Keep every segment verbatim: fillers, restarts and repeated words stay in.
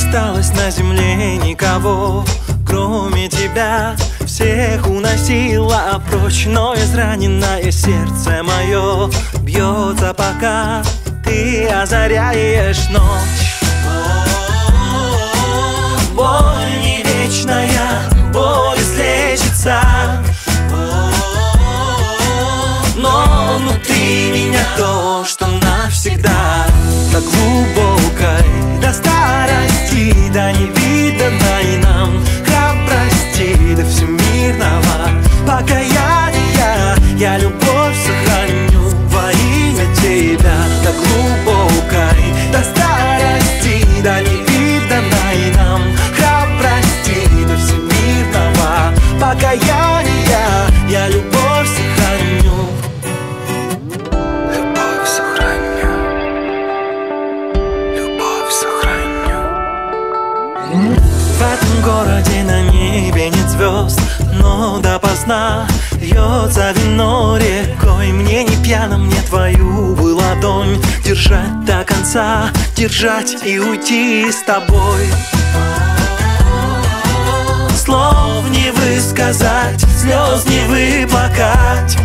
осталось на земле никого, кроме тебя. Всех уносила прочь, но израненное сердце мое бьется, пока ты озаряешь ночь. Боль не вечная, боль излечится, но внутри меня то, что навсегда, до глубокой, до старости, до невиданной нам храбрости, до всемирного покаяния. Я любовь сохраню во имя тебя, до глубокой, до старости, до невиданной нам храбрости, до всемирного покаяния. Я любовь сохраню. Любовь сохраню. Любовь сохраню. В этом городе на небе нет звезд, но допоздна льется вино рекой. Мне не пьяным, мне твою бы ладонь держать до конца, держать и уйти с тобой. Слов не высказать, слез не выплакать,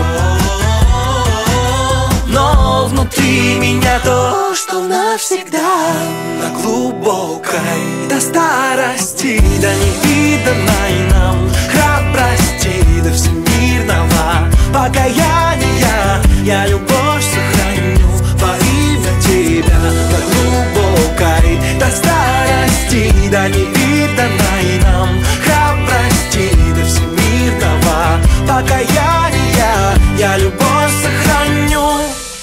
но внутри меня то, что навсегда, на глубокой, до старости, до невиданной нам храбрости, до всемирного покаяния. Я любовь сохраню во имя тебя, до глубокой, до старости, до невиданной нам храбрости, до всемирного покаяния. Я любовь сохраню.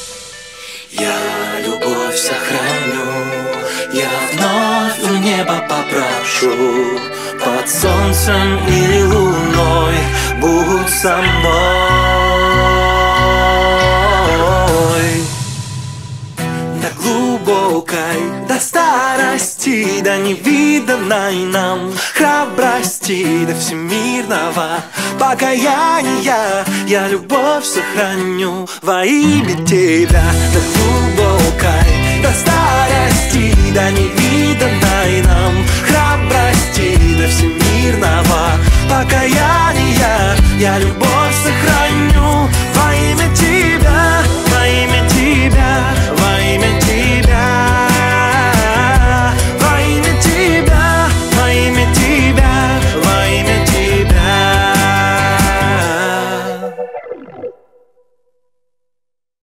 Я любовь сохраню. Я вновь у неба попрошу, под солнцем или луной будь со мной. До глубокой, до старости, до невиданной нам храбрости, до всемирного покаяния. Я любовь сохраню во имя тебя, до глубокой, до старости, до невиданной